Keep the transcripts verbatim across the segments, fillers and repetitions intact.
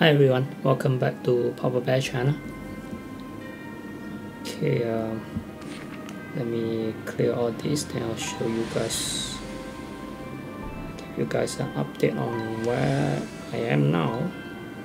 Hi everyone, welcome back to Papa Bear channel. Okay, um, let me clear all this, then I'll show you guys, give you guys an update on where I am now.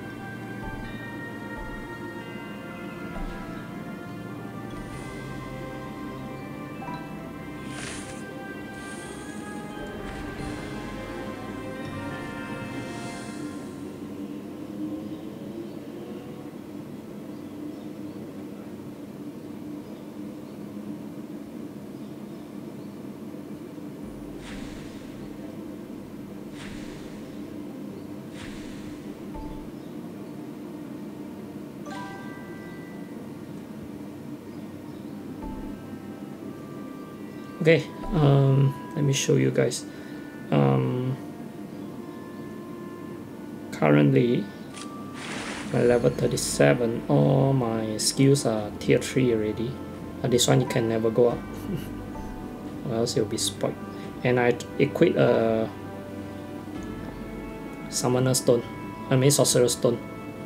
Okay, um, let me show you guys. Um, currently, my level thirty-seven, all my skills are tier three already. Uh, this one you can never go up, or else you'll be spoiled. And I equip a Summoner Stone, I mean Sorcerer Stone,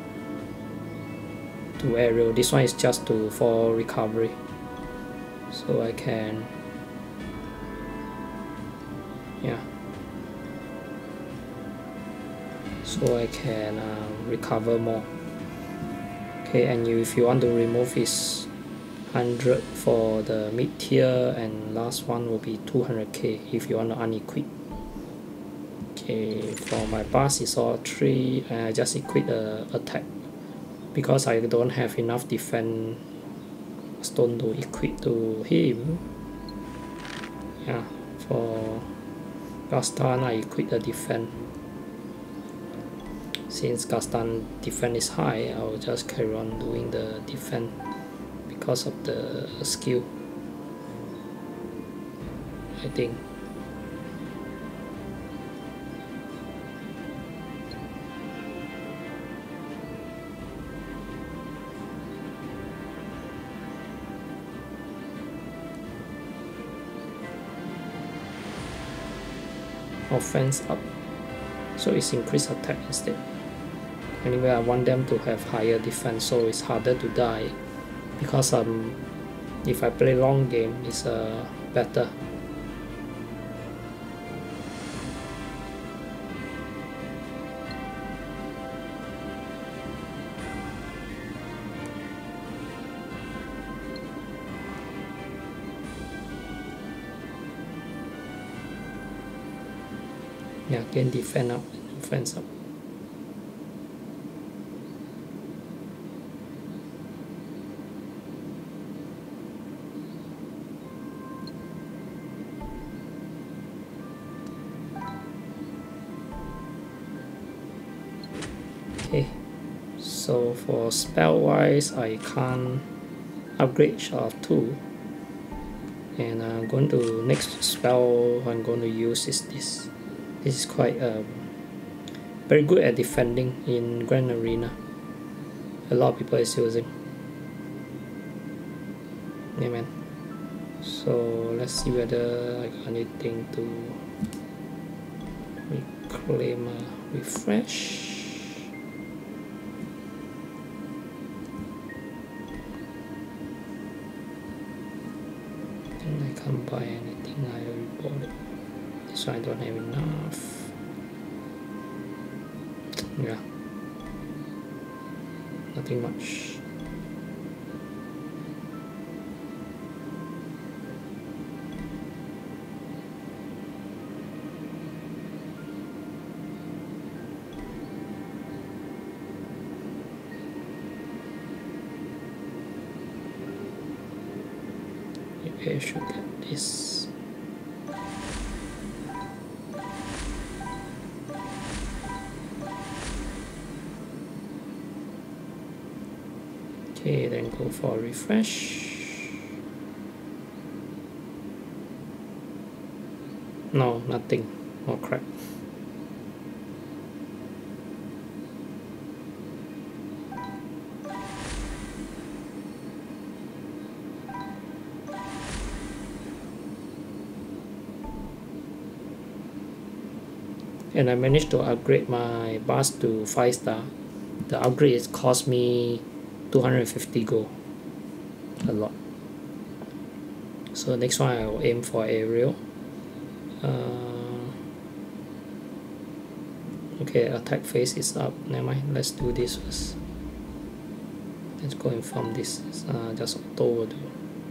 to Ariel. This one is just to for recovery, so I can. Yeah, so I can uh, recover more. Okay, and you, if you want to remove is one hundred for the mid tier, and last one will be two hundred K if you want to unequip. Okay, for my boss is all three, and I just equip the attack because I don't have enough defense stone to equip to him. Yeah, for Gaston I equip the defense. Since Gaston defense is high, I will just carry on doing the defense because of the skill, I think. Offense up, so it's increased attack instead. Anyway, I want them to have higher defense, so it's harder to die, because um, if I play long game, it's uh, better. Yeah, gain defense up, defense up. Okay, so for spell wise, I can't upgrade Shard of two, and I'm going to next spell I'm going to use is this. This is quite um, very good at defending in Grand Arena. A lot of people is using. Yeah, man. So let's see whether I got anything to reclaim a refresh. I think I can't buy anything. I already bought it. So I don't have enough. Yeah, nothing much. Maybe I should get this. Okay, then go for a refresh. No, nothing. Oh crap. And I managed to upgrade my bus to five star the upgrade is cost me two hundred fifty gold, a lot. So next one I will aim for aerial. Uh, okay, attack phase is up. Never mind, let's do this first. Let's go and farm this. Uh, just auto will do.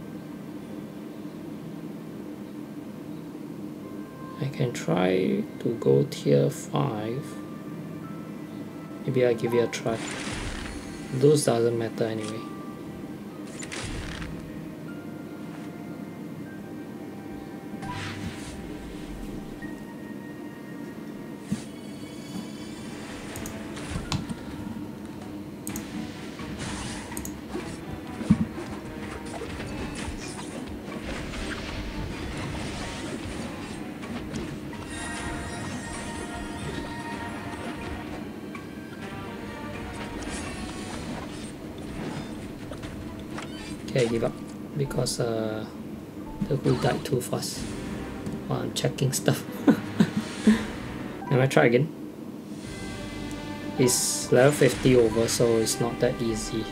I can try to go tier five. Maybe I give it a try. Those doesn't matter anyway. Okay, I give up because uh, the Hu died too fast while I'm checking stuff. Let me try again. It's level fifty over, so it's not that easy.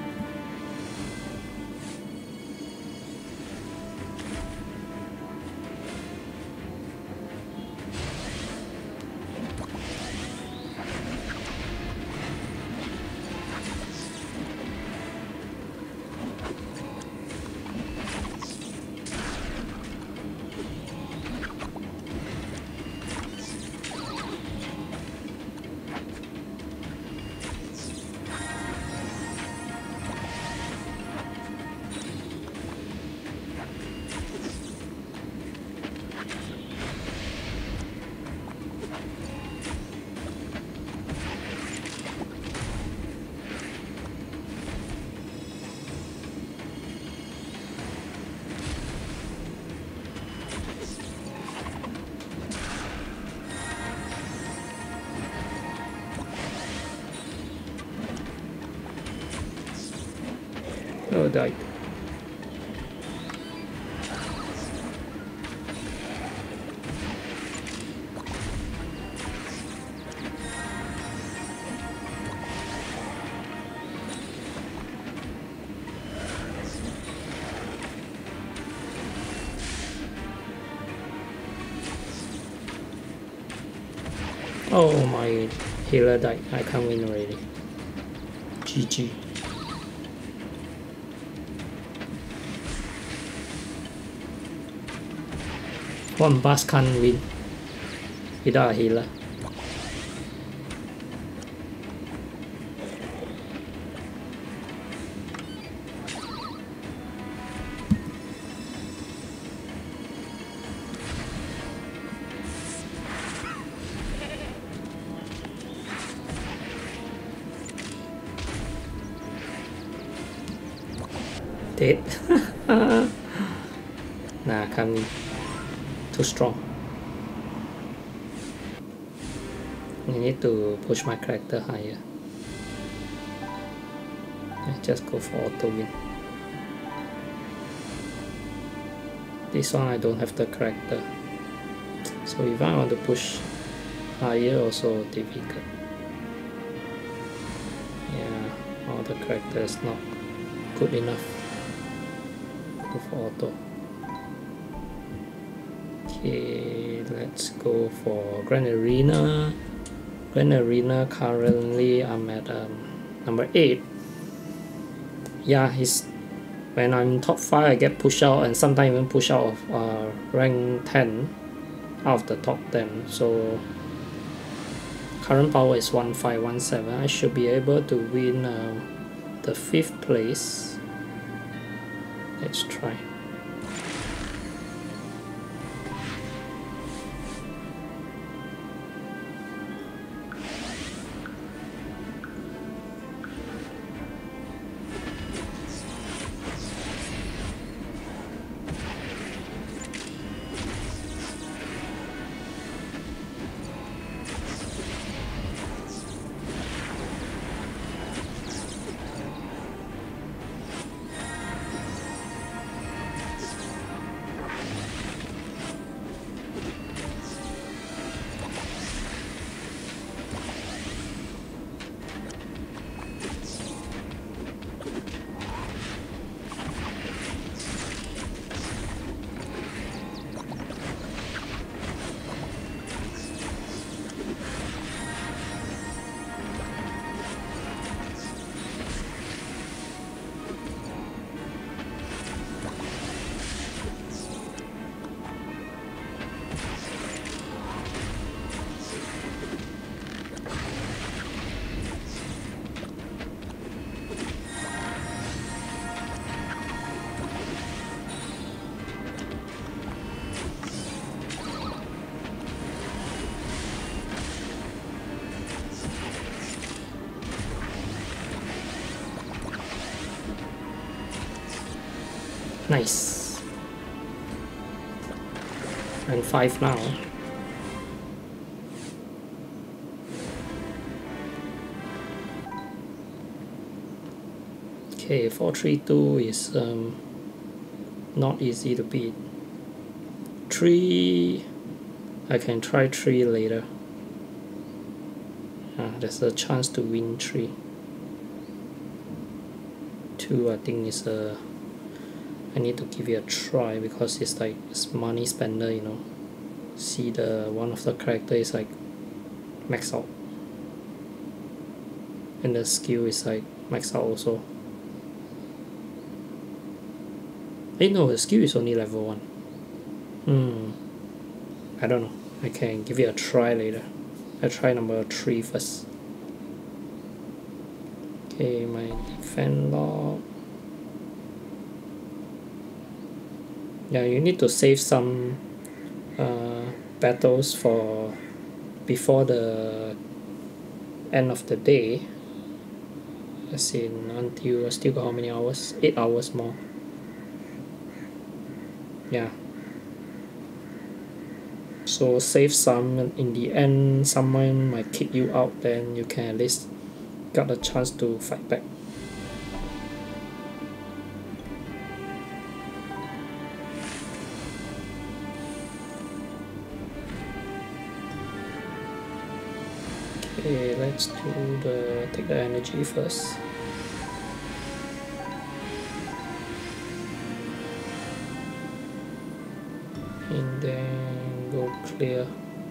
Oh, died. Oh, my healer died. I can't win already. G G. One boss can't win without a healer. Dead. Nah, can't win. Too strong. I need to push my character higher. I just go for auto win. This one I don't have the character, so if I want to push higher, also difficult. Yeah, all the character is not good enough. Go for auto. Okay, let's go for Grand Arena. Grand Arena currently I'm at um, number eight. Yeah, he's when I'm top five I get pushed out, and sometimes even push out of uh, rank ten out of the top ten. So current power is one five one seven. I should be able to win uh, the fifth place. Let's try. Nice. And five now. Okay, four three two is um, not easy to beat. Three, I can try three later. Uh, there's a chance to win three. Two, I think is a. I need to give it a try because it's like it's money spender, you know. See the one of the character is like max out, and the skill is like max out also. Eh no, the skill is only level one. Hmm. I don't know. I can give it a try later. I try number three first. Okay, my defense log. Yeah, you need to save some uh, battles for before the end of the day. As in until I still got how many hours? Eight hours more. Yeah. So save some, in the end someone might kick you out, then you can at least got a chance to fight back. Okay, let's do the take the energy first. And then go clear.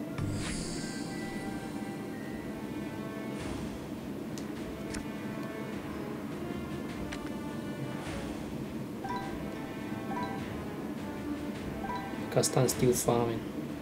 Kastan still farming.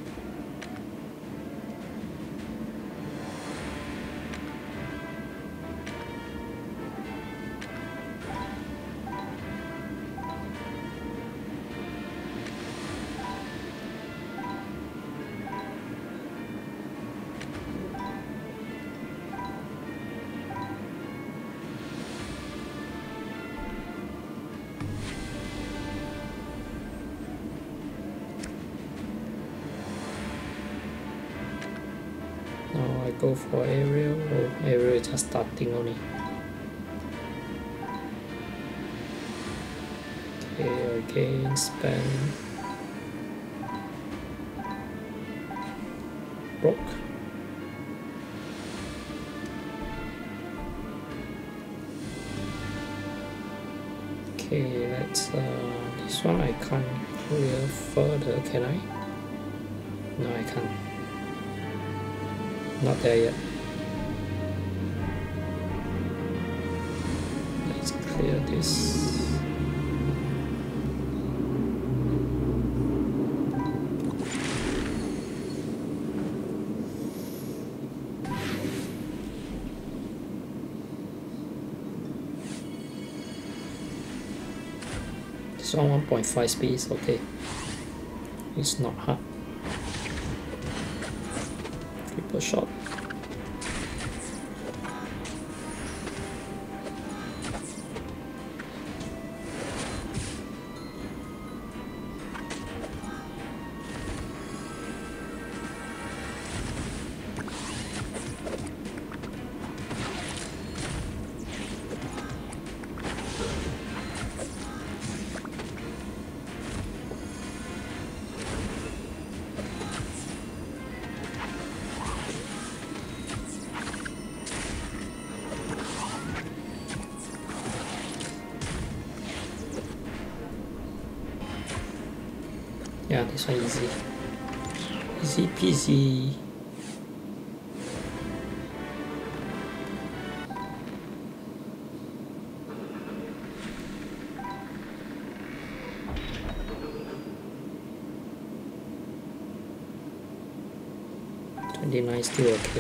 Now I go for aerial. Oh, aerial is just starting only. Okay, again spend. Broke. Okay, let's uh this one I can't clear further, can I? No, I can't. Not there yet. Let's clear this. This one one point five speed is okay. It's not hard. Triple shot. Yeah, this one easy. Easy peasy. twenty-nine still okay.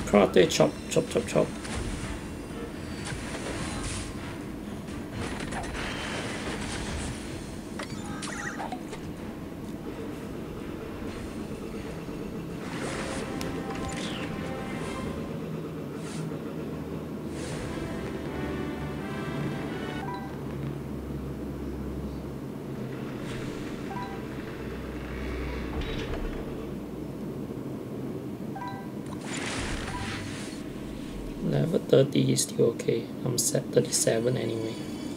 Karate chop, chop, chop, chop. Level thirty is still okay. I'm set thirty-seven anyway.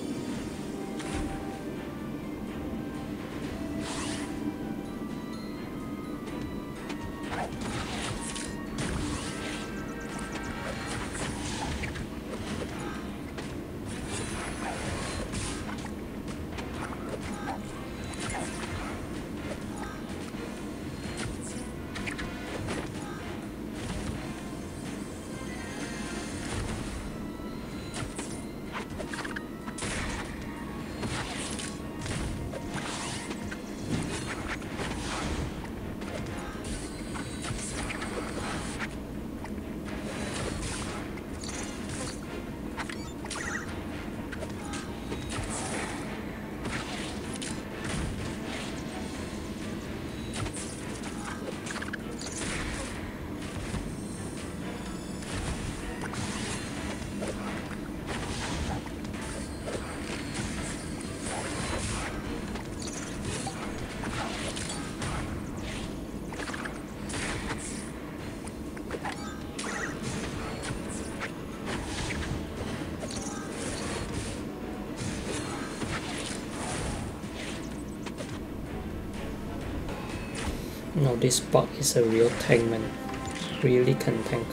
No, this bug is a real tank, man. Really can tank.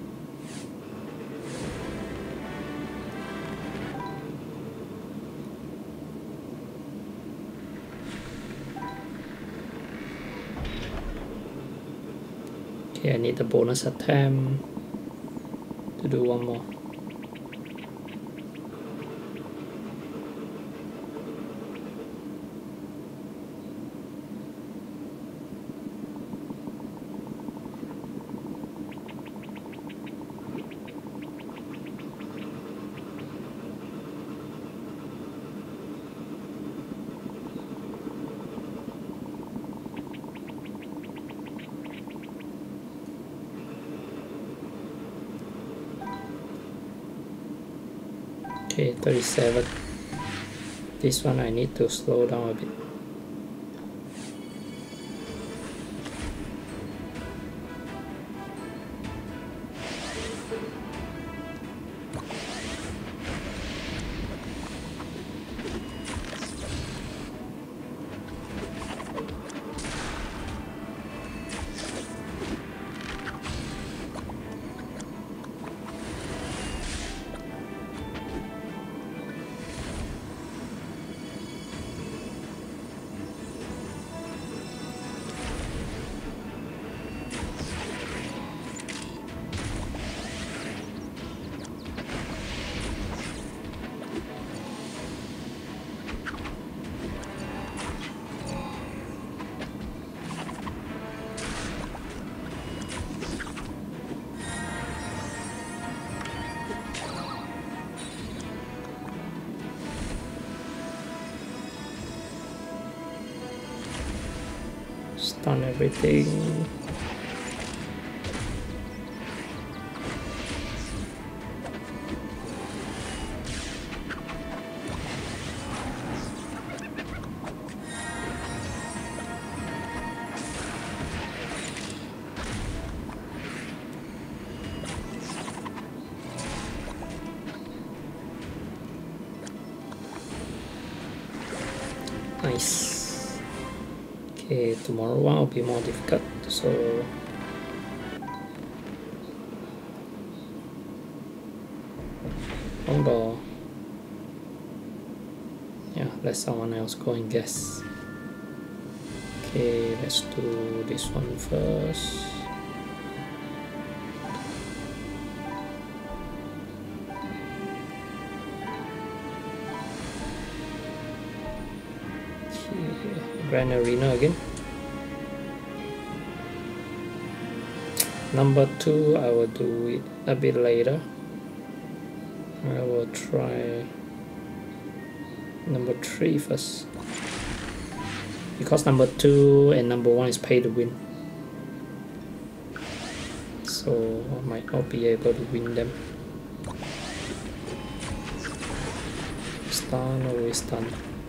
Okay, I need the bonus attempt to do one more. Okay, thirty-seven. This one I need to slow down a bit. Stun everything. Nice. Okay, tomorrow one will be more difficult, so long door. Yeah, let someone else go and guess. Okay, let's do this one first. Grand Arena again. Number two, I will do it a bit later. I will try number three first, because number two and number one is pay to win, so I might not be able to win them. Stun, always stun.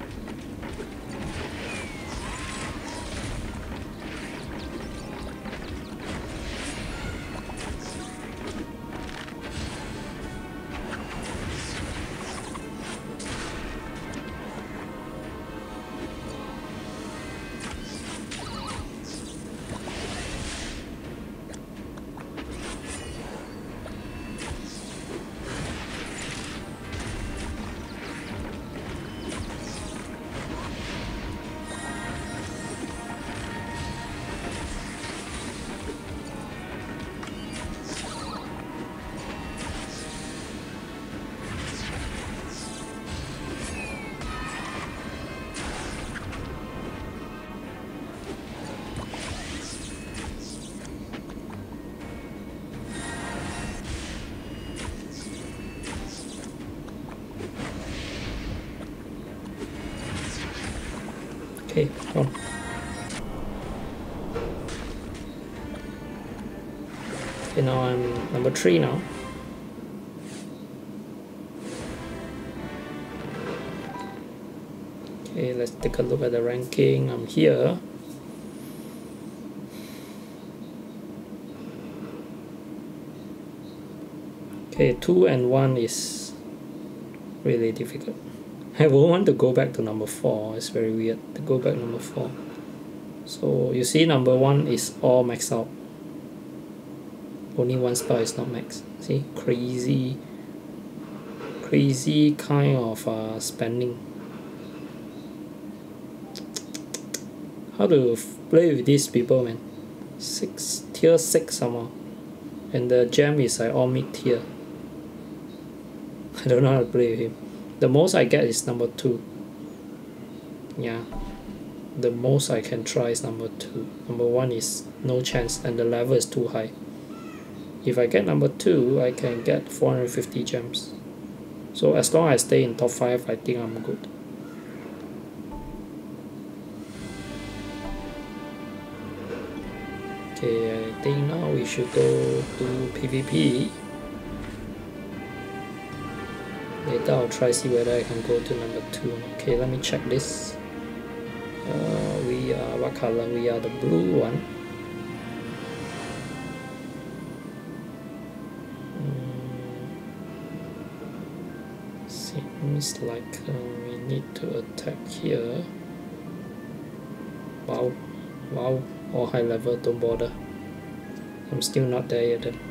Okay, on. Okay, now I'm number three now. Okay, let's take a look at the ranking. I'm here. Okay, two and one is really difficult. I won't want to go back to number four. It's very weird to go back number four. So you see, number one is all maxed out. Only one spell is not maxed. See, crazy, crazy kind of uh, spending. How to play with these people, man? Six tier six somehow, and the gem is like all mid tier. I don't know how to play with him. The most I get is number two. Yeah, the most I can try is number two. Number one is no chance, and the level is too high. If I get number two, I can get four hundred fifty gems. So as long as I stay in top five, I think I'm good. Okay, I think now we should go to PvP. Later I'll try see whether I can go to number two. Okay, let me check this. Uh, we are what color? We are the blue one. Mm, seems like uh, we need to attack here. Wow, wow, all high level, don't bother. I'm still not there yet then.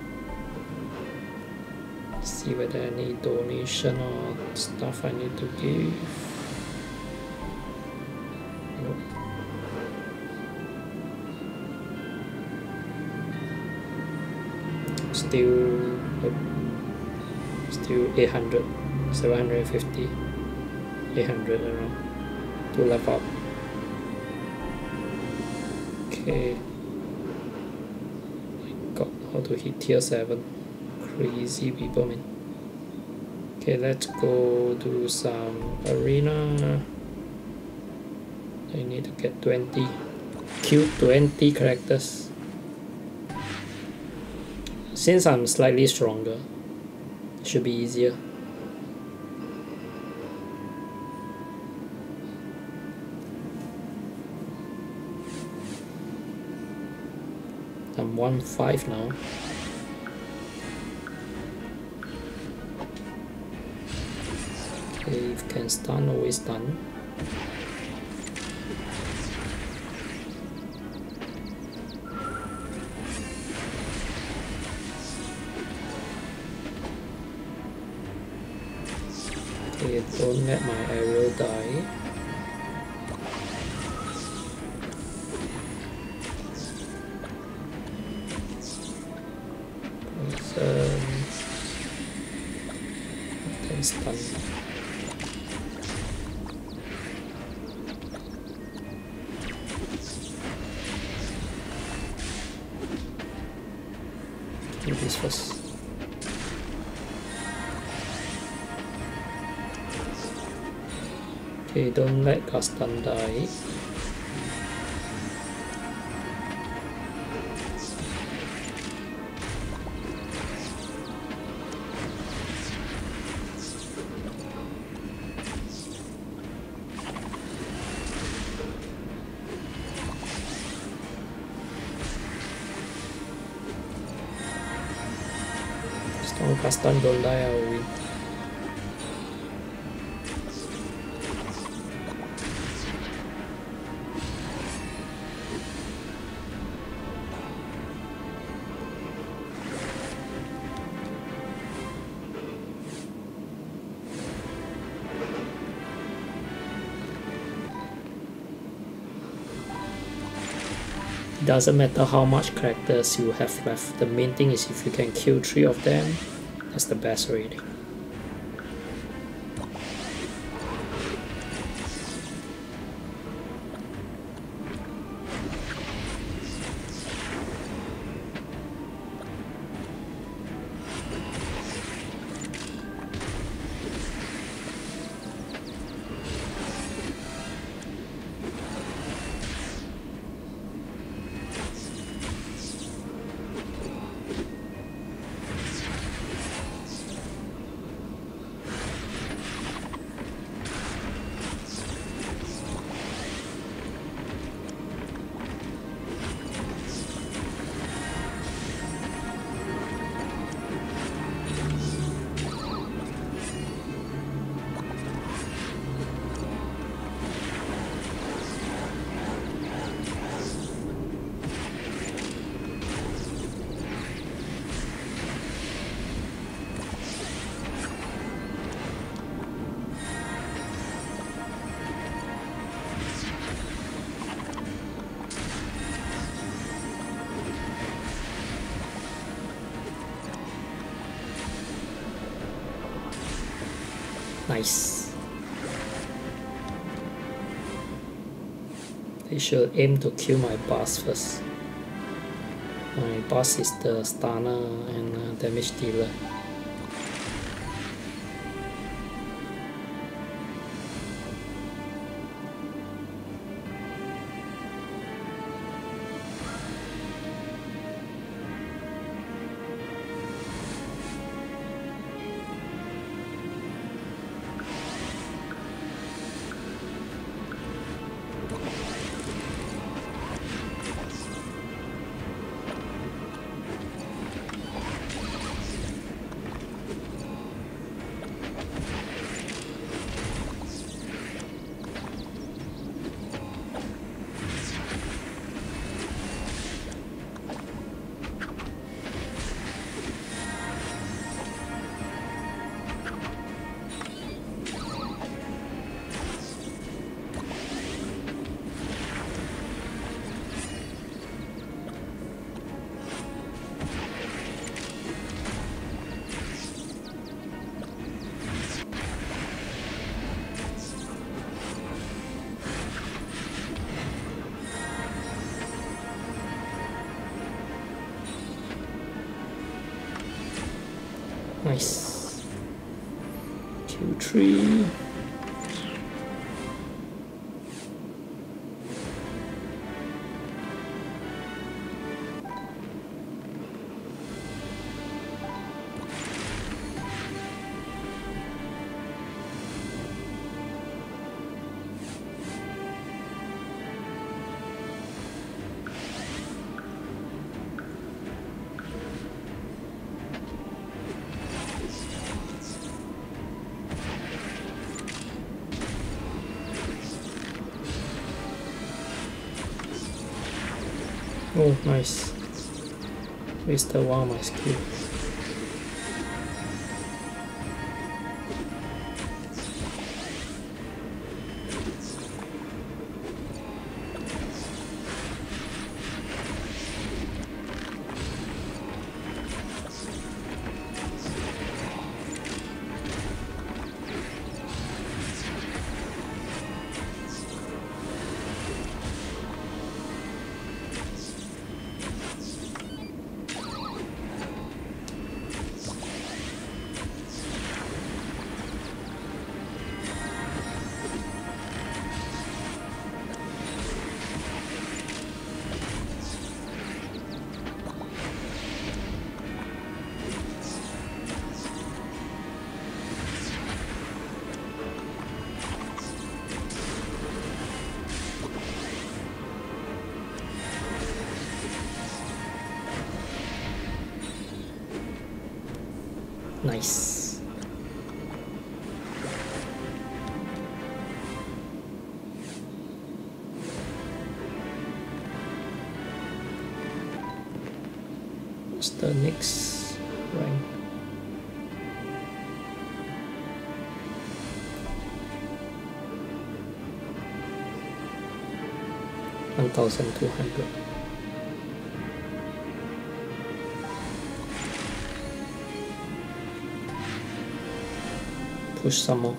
See whether I need donation or stuff I need to give. Nope. Still, still eight hundred, seven hundred fifty, eight hundred around to level up. Okay. My god, how to hit tier seven. Crazy people, man. Okay, let's go do some arena. I need to get twenty. Kill twenty characters. Since I'm slightly stronger, it should be easier. I'm one five now. If can stun, always stun. Okay, don't let my arrow die. Poison. Then stun. Okay, don't let Gaston die. As long as Gaston don't die, I will win. Doesn't matter how much characters you have left, the main thing is if you can kill three of them, that's the best already. Nice. They should aim to kill my boss first. My boss is the stunner and uh, damage dealer. Nice. Q three. Oh, nice. Wasted one of my skill. Nice. What's the next rank? one thousand two hundred. Push some more.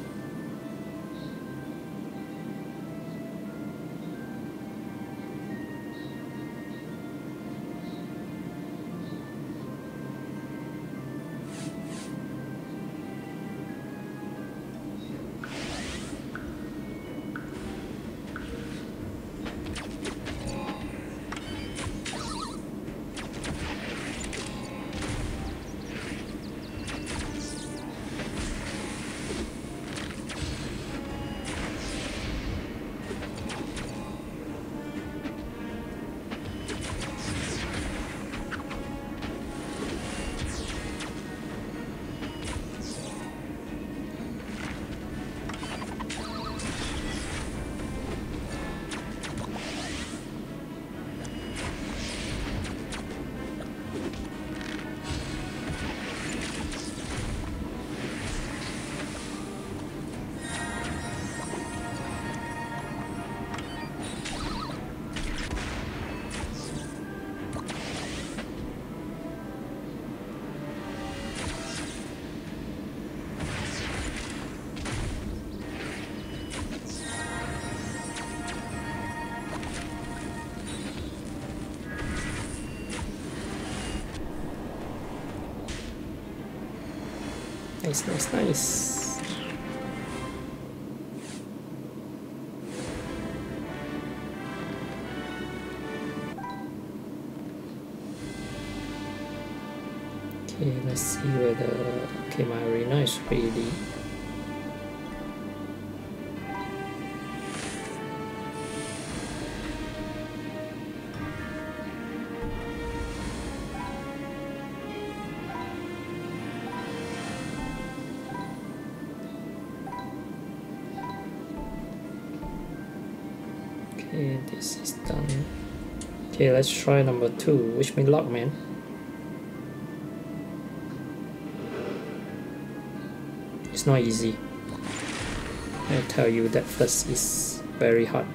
Nice, nice, nice. Okay, let's see whether, okay, my arena is ready. Okay, this is done. Okay, let's try number two. Wish me luck, man. It's not easy. I tell you that first is very hard.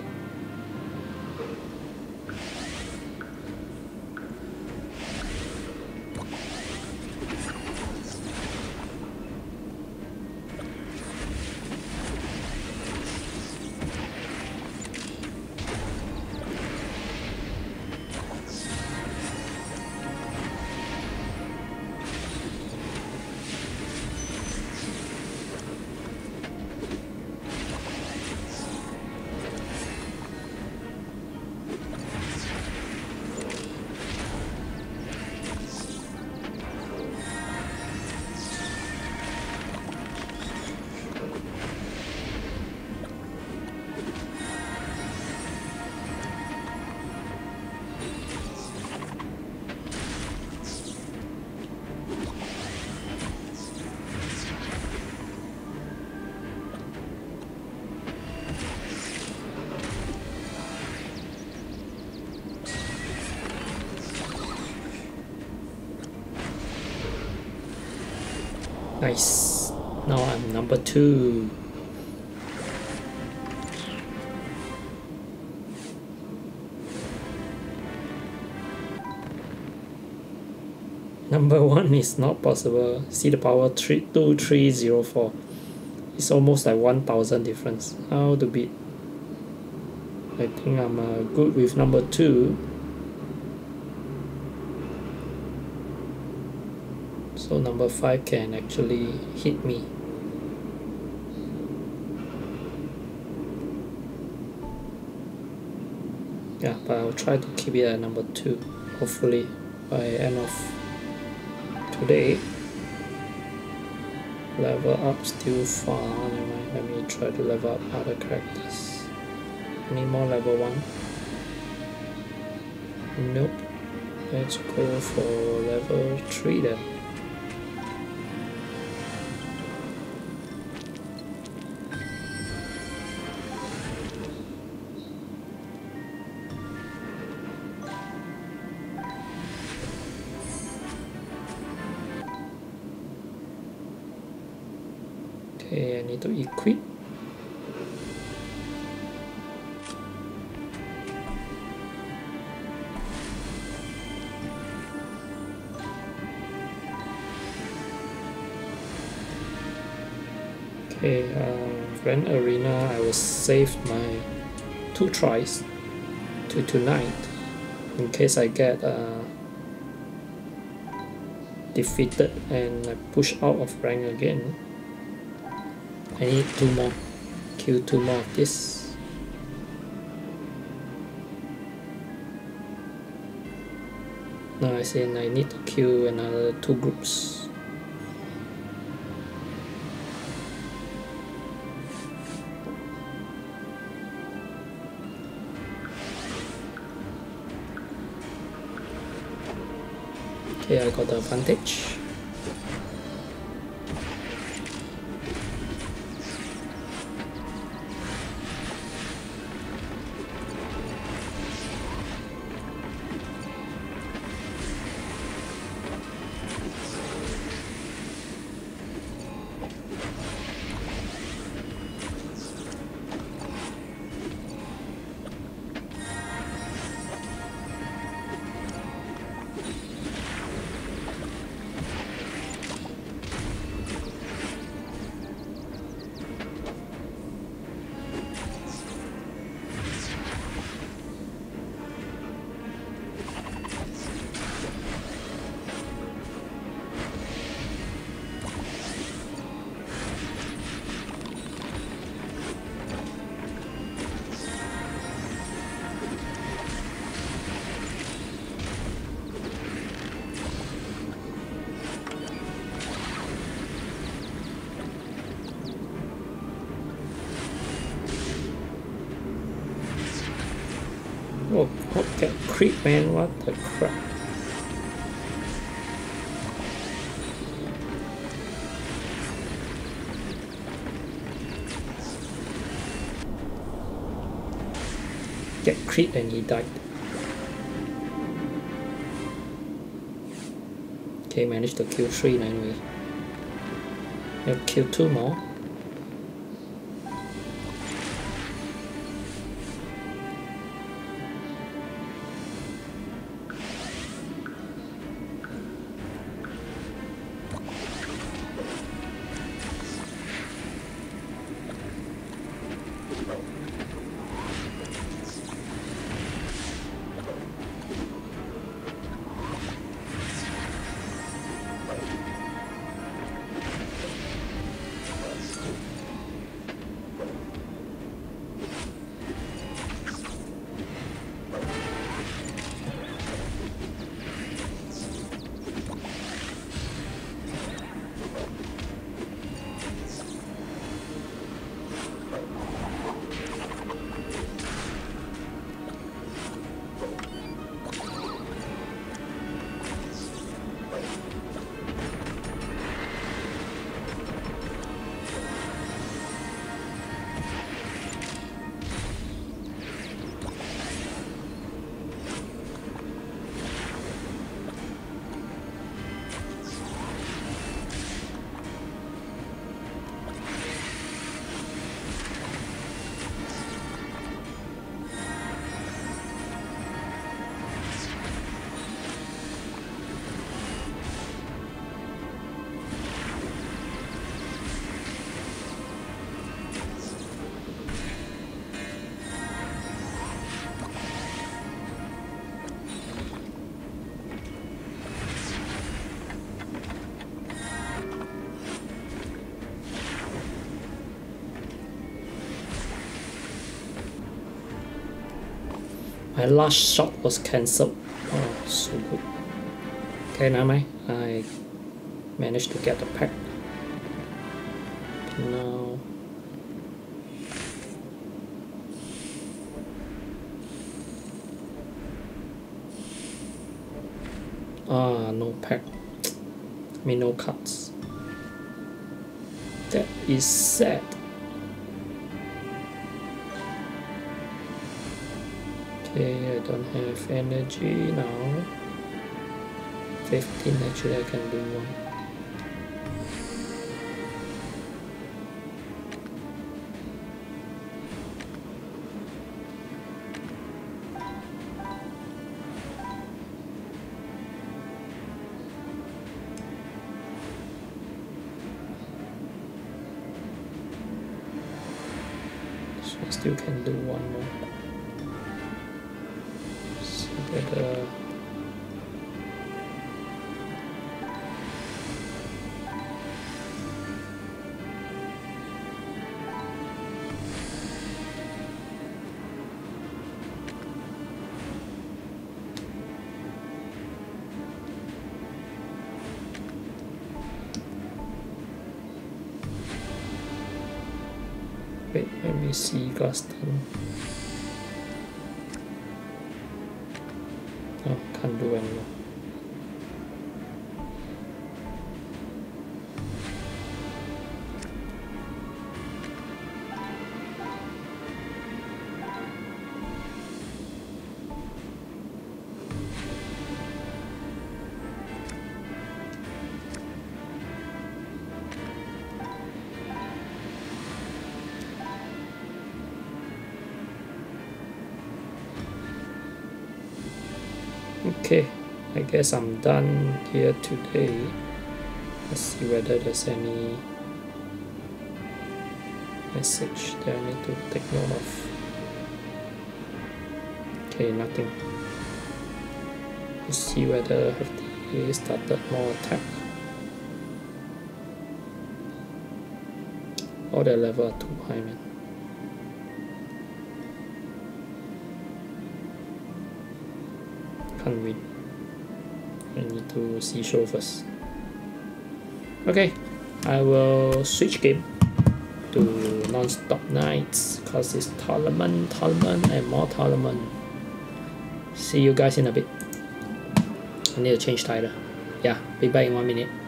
Nice. Now I'm number two. Number one is not possible. See the power three two three zero four. It's almost like one thousand difference. How to beat? I think I'm uh, good with number two. So number five can actually hit me. Yeah, but I'll try to keep it at number two. Hopefully by end of today. Level up still far. Never mind. Let me try to level up other characters. Any more level one? Nope. Let's go for level three then. Okay, I need to equip. Okay, uh, Grand Arena, I will save my two tries to tonight in case I get uh, defeated and I push out of rank again. I need two more, kill two more of this. Now I say I need to kill another two groups. Okay, I got the advantage. Oh, okay, creep man, what the crap. Get crit and he died. Okay, managed to kill three anyway. I'll kill two more. My last shot was cancelled. Oh, so good. Okay, now my I managed to get the pack. Now ah, no pack. I mean no cards. That is sad. Okay, I don't have energy now. fifteen, actually I can do one. So I still can do one more. See whether wait, let me see glass done. Oh, can't do anymore. Okay, I guess I'm done here today. Let's see whether there's any message that I need to take note of. Okay, nothing. Let's see whether I started more attack. All their level are too high, man. Can't win. I need to see show first. Okay, I will switch game to non-stop nights because it's tournament, tournament, and more tournament. See you guys in a bit. I need to change title. Yeah, be back in one minute.